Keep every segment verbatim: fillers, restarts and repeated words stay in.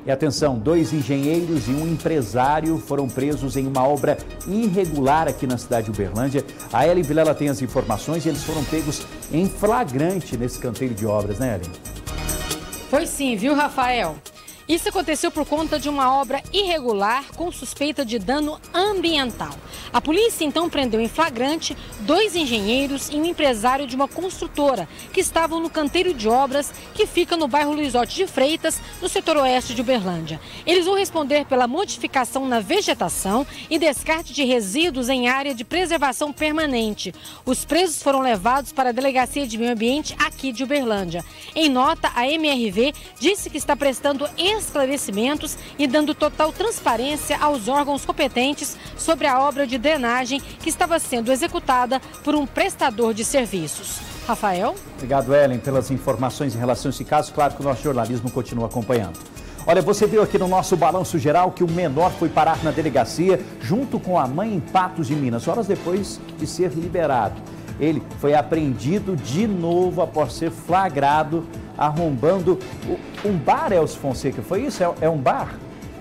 E atenção, dois engenheiros e um empresário foram presos em uma obra irregular aqui na cidade de Uberlândia. A Ellen Vilela tem as informações e eles foram pegos em flagrante nesse canteiro de obras, né, Ellen? Foi sim, viu, Rafael? Isso aconteceu por conta de uma obra irregular com suspeita de dano ambiental. A polícia então prendeu em flagrante dois engenheiros e um empresário de uma construtora que estavam no canteiro de obras que fica no bairro Luizotti de Freitas, no setor oeste de Uberlândia. Eles vão responder pela modificação na vegetação e descarte de resíduos em área de preservação permanente. Os presos foram levados para a Delegacia de Meio Ambiente aqui de Uberlândia. Em nota, a M R V disse que está prestando esclarecimentos e dando total transparência aos órgãos competentes sobre a obra de drenagem que estava sendo executada por um prestador de serviços. Rafael? Obrigado, Ellen, pelas informações em relação a esse caso. Claro que o nosso jornalismo continua acompanhando. Olha, você viu aqui no nosso balanço geral que o menor foi parar na delegacia junto com a mãe em Patos de Minas, horas depois de ser liberado. Ele foi apreendido de novo após ser flagrado arrombando um bar, Elcio Fonseca. Foi isso? É, é um bar?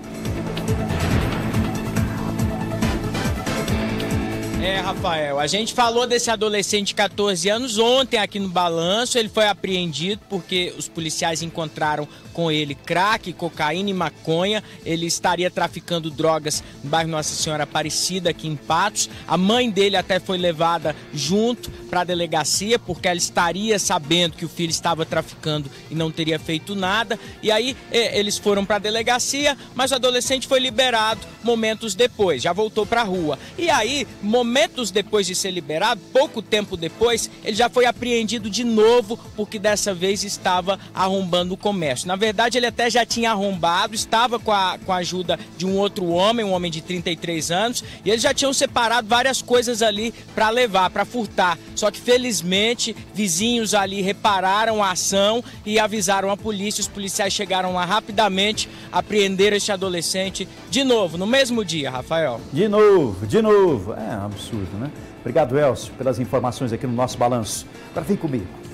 É, Rafael, a gente falou desse adolescente de quatorze anos ontem aqui no balanço. Ele foi apreendido porque os policiais encontraram com ele crack, cocaína e maconha. Ele estaria traficando drogas no bairro Nossa Senhora Aparecida, aqui em Patos. A mãe dele até foi levada junto para a delegacia, porque ela estaria sabendo que o filho estava traficando e não teria feito nada. E aí eles foram para a delegacia, mas o adolescente foi liberado momentos depois, já voltou para a rua. E aí, momentos depois de ser liberado, pouco tempo depois, ele já foi apreendido de novo, porque dessa vez estava arrombando o comércio. Na verdade, ele até já tinha arrombado, estava com a, com a ajuda de um outro homem, um homem de trinta e três anos, e eles já tinham separado várias coisas ali para levar, para furtar. Só que, felizmente, vizinhos ali repararam a ação e avisaram a polícia. Os policiais chegaram lá rapidamente, apreenderam este adolescente de novo, no mesmo dia, Rafael. De novo, de novo. É um absurdo, né? Obrigado, Elcio, pelas informações aqui no nosso balanço. Agora vem comigo.